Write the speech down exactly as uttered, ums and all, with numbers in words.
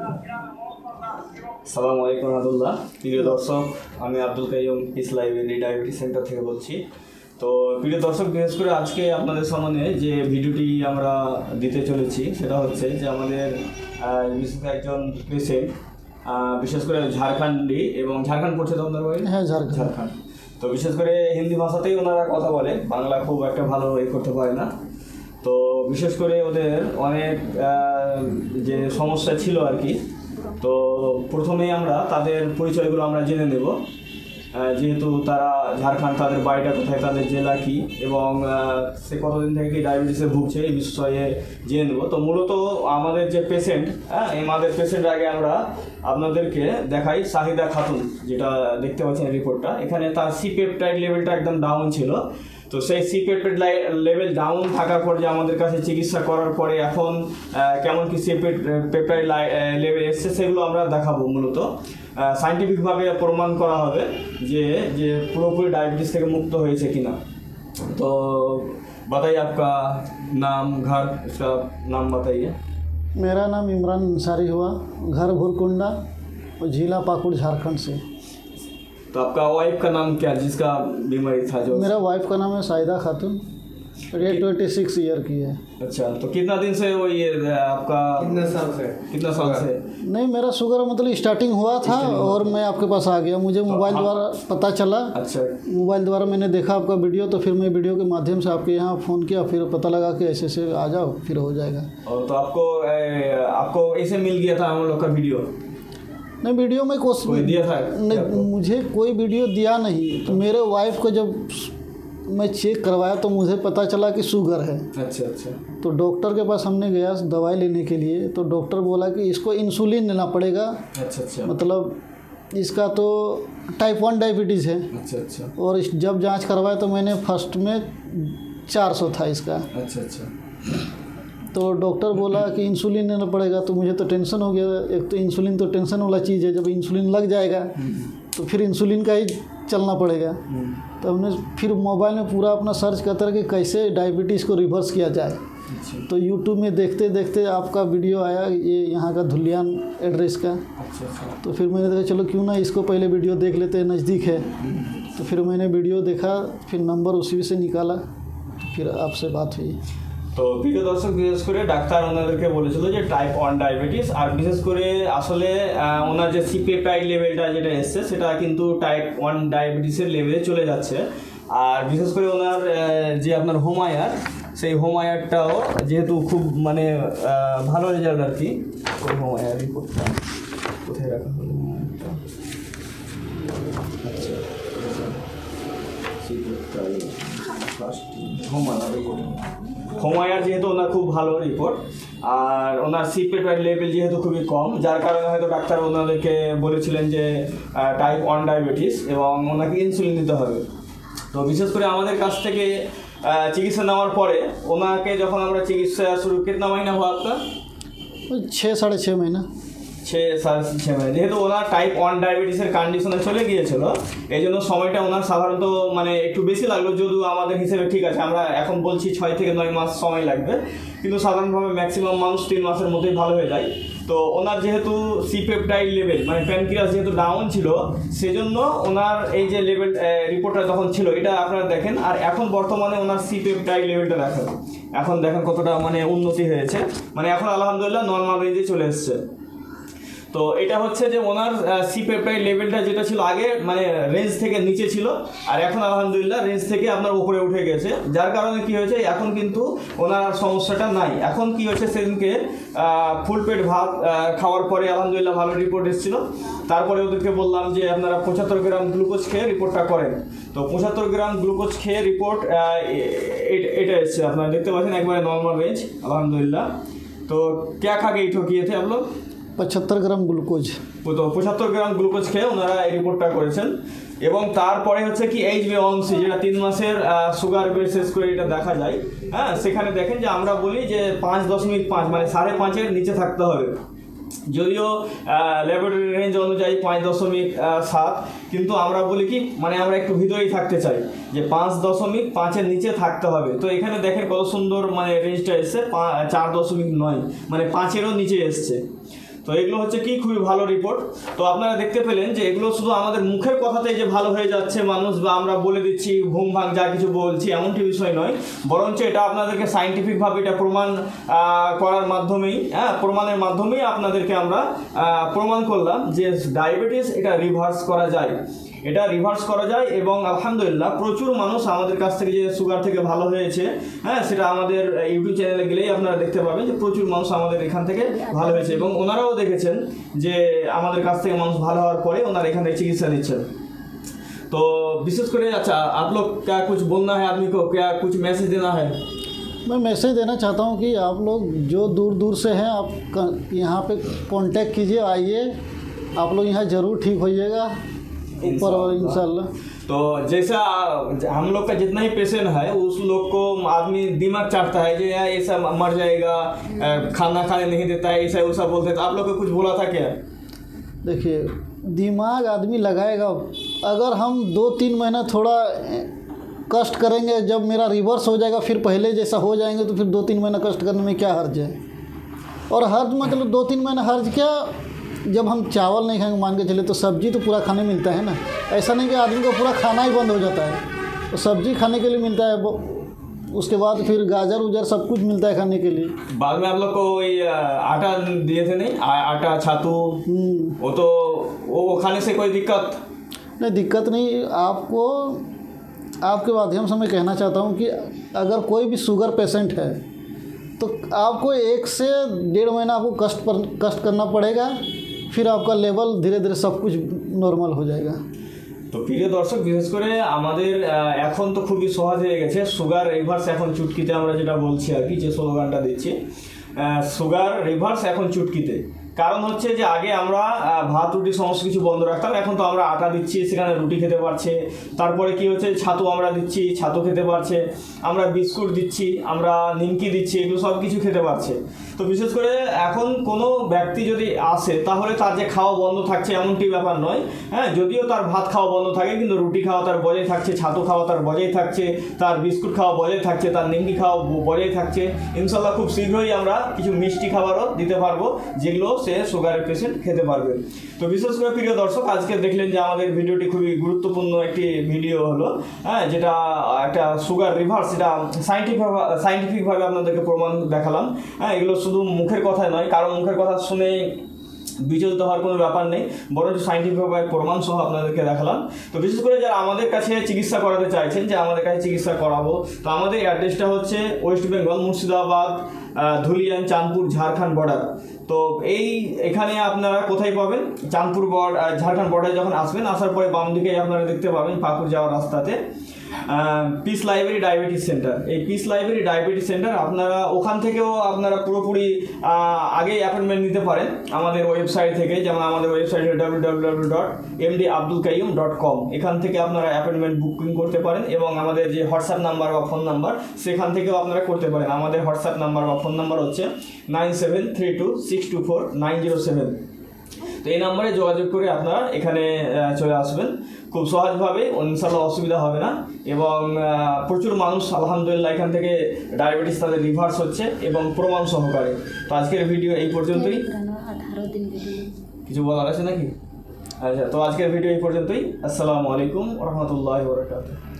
আসসালামু আলাইকুম রহমতুল্লাহ। প্রিয় দর্শক, আমি Abdul Qayyum peace library diabetes centre থেকে বলছি। তো প্রিয় দর্শক, বিশেষ করে আজকে আপনাদের সামনে যে ভিডিওটি আমরা দিতে চলেছি সেটা হচ্ছে যে আমাদের বিশেষ একজন পেশেন্ট, বিশেষ করে ঝাড়খণ্ডী, এবং ঝাড়খণ্ড পড়ছে তো আপনার বাড়ি? হ্যাঁ, ঝাড়খণ্ড। ঝাড়খণ্ড। তো বিশেষ করে হিন্দি ভাষাতেই ওনারা কথা বলে, বাংলা খুব একটা ভালো এ করতে পারে না। তো বিশেষ করে ওদের অনেক যে সমস্যা ছিল আর কি। তো প্রথমেই আমরা তাদের পরিচয়গুলো আমরা জেনে নেব, যেহেতু তারা ঝাড়খণ্ড, তাদের বাড়িটা কোথায়, তাদের জেলা কী, এবং সে কতদিন থেকে কি ডায়াবেটিসে ভুগছে এই বিষয়ে জেনে নেব। তো মূলত আমাদের যে পেশেন্ট, হ্যাঁ, আমাদের পেশেন্ট আগে আমরা আপনাদেরকে দেখাই শাহিদা খাতুন, যেটা দেখতে পাচ্ছেন রিপোর্টটা। এখানে তার সি পেপটাইড লেভেলটা একদম ডাউন ছিল। তো সেই সি পেপটাইড লেভেল ডাউন থাকার পর যে আমাদের কাছে চিকিৎসা করার পরে এখন কেমন কি সি পেপটাইড লেভেল এসছে সেগুলো আমরা দেখাবো। মূলত সাইন্টিফিকভাবে প্রমাণ করা হবে যে যে পুরোপুরি ডায়াबिटीज থেকে मुक्त হয়েছে किना। तो बताइए आपका नाम, घर, इसका नाम बताइए। मेरा नाम इमरान अंसारी हुआ, घर भूलकुंडा, जिला पाकुड़, झारखंड से। तो आपका वाइफ का नाम क्या, जिसका बीमारी था? जो मेरा वाइफ का नाम है शाहिदा खातून, ये ट्वेंटी सिक्स ईयर की है। अच्छा, तो कितना दिन से वो ये आपका कितना साल से कितना साल से नहीं, मेरा शुगर मतलब स्टार्टिंग हुआ था और मैं आपके पास आ गया। मुझे मोबाइल द्वारा पता चला। अच्छा, मोबाइल द्वारा मैंने देखा आपका वीडियो, तो फिर मैं वीडियो के माध्यम से आपके यहाँ फ़ोन किया, फिर पता लगा कि ऐसे ऐसे आ जाओ, फिर हो जाएगा। और तो आपको ए, आपको ऐसे मिल गया था हम लोग का वीडियो? नहीं, वीडियो में कोई दिया था? नहीं, मुझे कोई वीडियो दिया नहीं। तो मेरे वाइफ को जब मैं चेक करवाया तो मुझे पता चला कि शुगर है। अच्छा अच्छा। तो डॉक्टर के पास हमने गया दवाई लेने के लिए, तो डॉक्टर बोला कि इसको इंसुलिन लेना पड़ेगा। अच्छा अच्छा। मतलब इसका तो टाइप वन डायबिटीज़ है। अच्छा अच्छा। और जब जांच करवाया तो मैंने फर्स्ट में चार सौ था इसका। अच्छा अच्छा। तो डॉक्टर बोला कि इंसुलिन लेना पड़ेगा। तो मुझे तो टेंशन हो गया। एक तो इंसुलिन तो टेंशन वाला चीज़ है, जब इंसुलिन लग जाएगा तो फिर इंसुलिन का ही चलना पड़ेगा। तो हमने फिर मोबाइल में पूरा अपना सर्च करते रहे कि कैसे डायबिटीज़ को रिवर्स किया जाए। तो यूट्यूब में देखते देखते आपका वीडियो आया, ये यहाँ का धुलियान एड्रेस का। अच्छा अच्छा। तो फिर मैंने देखा चलो क्यों ना इसको पहले वीडियो देख लेते हैं, नज़दीक है। तो फिर मैंने वीडियो देखा, फिर नंबर उसी से निकाला, फिर आपसे बात हुई। তো প্রিয় দর্শক, বিশেষ করে ডাক্তার ওনাদেরকে বলেছিল যে টাইপ ওয়ান ডায়াবেটিস, আর বিশেষ করে আসলে ওনার যে সি পেপটাইড লেভেলটা যেটা এসছে সেটা কিন্তু টাইপ ওয়ান ডায়াবেটিসের লেভেলে চলে যাচ্ছে। আর বিশেষ করে ওনার যে আপনার হোম আয়ার, সেই হোম আয়ারটাও যেহেতু খুব মানে ভালো রেজাল্ট আর কি। ওই হোম আয়ার রিপোর্টটা কোথায় রাখা হলো? আচ্ছা, C peptide first HOMA IR report, HOMA IR যেহেতু ওনার খুব ভালো রিপোর্ট, আর ওনার সি পেপটাইড লেভেল যেহেতু খুবই কম, যার কারণে হয়তো ডাক্তার ওনাদেরকে বলেছিলেন যে টাইপ ওয়ান ডায়াবেটিস এবং ওনাকে ইনসুলিন দিতে হবে। তো বিশেষ করে আমাদের কাছ থেকে চিকিৎসা নেওয়ার পরে ওনাকে যখন আমরা চিকিৎসা শুরু, कितना महीना हुआ आपका? छः साढ़े छः महीना छः साढ़े छः महीने। যেহেতু ওনার টাইপ ওয়ান ডায়াবেটিসের কন্ডিশনে চলে গিয়েছিল, এই জন্য সময়টা ওনার সাধারণত মানে একটু বেশি লাগলো। যদিও আমাদের হিসেবে ঠিক আছে, আমরা এখন বলছি ছয় থেকে নয় মাস সময় লাগবে, কিন্তু সাধারণভাবে ম্যাক্সিমাম মানুষ তিন মাসের মধ্যেই ভালো হয়ে যায়। তো ওনার যেহেতু সি পেপটাইড লেভেল মানে প্যানক্রিয়াস যেহেতু ডাউন ছিল, সেজন্য ওনার এই যে লেভেল রিপোর্টটা তখন ছিল, এটা আপনারা দেখেন। আর এখন বর্তমানে ওনার সি পেপটাইড লেভেলটা দেখেন, এখন দেখেন কতটা মানে উন্নতি হয়েছে, মানে এখন আলহামদুলিল্লাহ নর্মাল রেঞ্জে চলে এসছে। তো এটা হচ্ছে যে ওনার সি পেপটাইড লেভেলটা যেটা ছিল আগে মানে রেঞ্জ থেকে নিচে ছিল, আর এখন আলহামদুলিল্লাহ রেঞ্জ থেকে আপনার উপরে উঠে গেছে। যার কারণে কি হয়েছে, এখন কিন্তু ওনার সমস্যাটা নাই। এখন কি হয়েছে, সেদিনকে ফুল পেট ভাত খাওয়ার পরে আলহামদুলিল্লাহ ভালো রিপোর্ট এসেছিলো। তারপরে ওদেরকে বললাম যে আপনারা পঁচাত্তর গ্রাম গ্লুকোজ খেয়ে রিপোর্টটা করেন। তো পঁচাত্তর গ্রাম গ্লুকোজ খেয়ে রিপোর্ট এটা এসছে, আপনারা দেখতে পাচ্ছেন একবারে নর্মাল রেঞ্জ আলহামদুলিল্লাহ। তো क्या खा के ठोकिए थे आप लोग? पचहत्तर ग्राम ग्लूकोज। তো পঁচাত্তর গ্রাম গ্লুকোজ খেয়ে ওনারা এই রিপোর্টটা করেছেন। এবং তারপরে হচ্ছে কি এইচ বি ওয়ান সি, যেটা তিন মাসের সুগার বিশেষ করে এটা দেখা যায়, হ্যাঁ, সেখানে দেখেন যে আমরা বলি যে পাঁচ দশমিক পাঁচ মানে সাড়ে পাঁচের নিচে থাকতে হবে। যদিও ল্যাবরেটরি রেঞ্জ অনুযায়ী পাঁচ দশমিক সাত, কিন্তু আমরা বলি কি মানে আমরা একটু ভিতরেই থাকতে চাই, যে পাঁচ দশমিক পাঁচের নিচে থাকতে হবে। তো এখানে দেখেন কত সুন্দর মানে রেঞ্জটা এসছে চার দশমিক নয়, মানে পাঁচেরও নিচে এসছে। তো এগুলো হচ্ছে কি খুবই ভালো রিপোর্ট। তো আপনারা দেখতে পেলেন যে এগুলো শুধু আমাদের মুখের কথাতেই যে ভালো হয়ে যাচ্ছে মানুষ বা আমরা বলে দিচ্ছি ঘুম ভাঙ যা কিছু বলছি এমনটি বিষয় নয়, বরঞ্চ এটা আপনাদেরকে সাইন্টিফিকভাবে এটা প্রমাণ করার মাধ্যমেই, হ্যাঁ প্রমাণের মাধ্যমেই আপনাদেরকে আমরা প্রমাণ করলাম যে ডায়াবেটিস এটা রিভার্স করা যায়, এটা রিভার্স করা যায়। এবং আলহামদুলিল্লাহ প্রচুর মানুষ আমাদের কাছ থেকে যে সুগার থেকে ভালো হয়েছে, হ্যাঁ সেটা আমাদের ইউটিউব চ্যানেলে গেলেই আপনারা দেখতে পাবেন যে প্রচুর মানুষ আমাদের এখান থেকে ভালো হয়েছে এবং ওনারাও দেখেছেন যে আমাদের কাছ থেকে মানুষ ভালো হওয়ার পরে ওনারা এখান থেকে চিকিৎসা নিচ্ছেন। तो विशेष कर अच्छा आप लोग क्या कुछ बोलना है आदमी को, क्या कुछ मैसेज देना है? मैं मैसेज देना चाहता हूँ कि आप लोग जो दूर दूर से हैं आप यहाँ पे कांटेक्ट कीजिए, आइए आप लोग यहाँ ज़रूर ठीक होइएगा ऊपर और इंशाल्लाह। तो जैसा हम लोग का जितना ही पेशेंट है उस लोग को आदमी दिमाग चाटता है कि यार ऐसा मर जाएगा, खाना खाने नहीं देता है, ऐसा वैसा बोलते हैं। तो आप लोग को कुछ बोला था क्या? देखिए दिमाग आदमी लगाएगा, अगर हम दो तीन महीना थोड़ा कष्ट करेंगे, जब मेरा रिवर्स हो जाएगा फिर पहले जैसा हो जाएंगे तो फिर दो तीन महीना कष्ट करने में क्या हर्ज है। और हर्ज मतलब दो तीन महीना हर्ज क्या, जब हम चावल नहीं खाएंगे मान के चले तो सब्जी तो पूरा खाने मिलता है ना, ऐसा नहीं कि आदमी को पूरा खाना ही बंद हो जाता है, तो सब्जी खाने के लिए मिलता है, उसके बाद फिर गाजर उजर सब कुछ मिलता है खाने के लिए। बाद में आप लोग को वही आटा दिए थे नहीं, आ, आटा छातू, वो तो वो खाने से कोई दिक्कत नहीं? दिक्कत नहीं। आपको आपके माध्यम से मैं कहना चाहता हूँ कि अगर कोई भी शुगर पेशेंट है तो आपको एक से डेढ़ महीना आपको कष्ट पर कष्ट करना पड़ेगा, फिर आपका लेवल धीरे धीरे सब कुछ नॉर्मल हो जाएगा। তো প্রিয় দর্শক বিশেষ করে আমাদের এখন তো খুবই সহজ হয়ে গেছে, সুগার রিভার্স এখন চুটকিতে আমরা যেটা বলছি আর কি, যে স্লোগানটা দিচ্ছি সুগার রিভার্স এখন চুটকিতে। কারণ হচ্ছে যে আগে আমরা ভাত রুটি সমস্ত কিছু বন্ধ রাখতাম, এখন তো আমরা আটা দিচ্ছি সেখানে রুটি খেতে পারছে, তারপরে কি হচ্ছে ছাতু আমরা দিচ্ছি ছাতু খেতে পারছে, আমরা বিস্কুট দিচ্ছি, আমরা নিমকি দিচ্ছি, এগুলো সব কিছু খেতে পারছে। তো বিশেষ করে এখন কোনো ব্যক্তি যদি আসে তাহলে তার যে খাওয়া বন্ধ থাকছে এমনটি ব্যাপার নয়, হ্যাঁ যদিও তার ভাত খাওয়া বন্ধ থাকে কিন্তু রুটি খাওয়া তার বজায় থাকছে, ছাতু খাওয়া তার বজায় থাকছে, তার বিস্কুট খাওয়া বজায় থাকছে, তার নিমকি খাওয়া বজায় থাকছে। ইনশাল্লাহ খুব শীঘ্রই আমরা কিছু মিষ্টি খাবারও দিতে পারবো যেগুলো সে সুগারের পেশেন্ট খেতে পারবে। তো বিশেষ করে প্রিয় দর্শক আজকে দেখলেন যে আমাদের ভিডিওটি খুবই গুরুত্বপূর্ণ একটি ভিডিও হলো, হ্যাঁ যেটা একটা সুগার রিভার্স, এটা সাইন্টিফিক সাইন্টিফিকভাবে আপনাদেরকে প্রমাণ দেখালাম। হ্যাঁ এগুলো শুধু মুখের কথা নয়, কারো মুখের কথা শুনে বিচলিত হওয়ার কোনো ব্যাপার নেই, বরঞ্চ সাইন্টিফিকভাবে প্রমাণ সহ আপনাদেরকে দেখালাম। তো বিশেষ করে যারা আমাদের কাছে চিকিৎসা করাতে চাইছেন যে আমাদের কাছে চিকিৎসা করাবো, তো আমাদের অ্যাড্রেসটা হচ্ছে West Bengal Murshidabad Dhulian Chandpur Jharkhand border. তো এই এখানে আপনারা কোথায় পাবেন, চাঁদপুর বর্ডার ঝাড়খণ্ড বর্ডারে যখন আসবেন, আসার পরে বাম দিকে আপনারা দেখতে পাবেন পাকুড় যাওয়ার রাস্তাতে পিস লাইব্রেরি ডায়াবেটিস সেন্টার। এই পিস লাইব্রেরি ডায়াবেটিস সেন্টার আপনারা ওখান থেকেও আপনারা পুরোপুরি আগেই অ্যাপয়েন্টমেন্ট নিতে পারেন আমাদের ওয়েবসাইট থেকে, যেমন আমাদের website W W W dot M D Abdul Qayyum dot com. এখান থেকে আপনারা অ্যাপয়েন্টমেন্ট বুকিং করতে পারেন এবং আমাদের যে হোয়াটসঅ্যাপ নাম্বার বা ফোন নাম্বার সেখান থেকেও আপনারা করতে পারেন। আমাদের হোয়াটসঅ্যাপ নাম্বার বা ফোন নাম্বার হচ্ছে nine seven three two six two four nine zero seven. তো এই নাম্বারে যোগাযোগ করে আপনারা এখানে চলে আসবেন খুব সহজভাবে, ইনশাল্লাহ অসুবিধা হবে না। এবং প্রচুর মানুষ আলহামদুলিল্লাহ এখান থেকে ডায়াবেটিস তাদের রিভার্স হচ্ছে এবং প্রমাণ সহকারে। তো আজকের ভিডিও এই পর্যন্তই, কিছু বলার আছে নাকি? আচ্ছা, তো আজকের ভিডিও এই পর্যন্তই। আসসালামু আলাইকুম ওয়া রাহমাতুল্লাহি ওয়া বারাকাতুহু।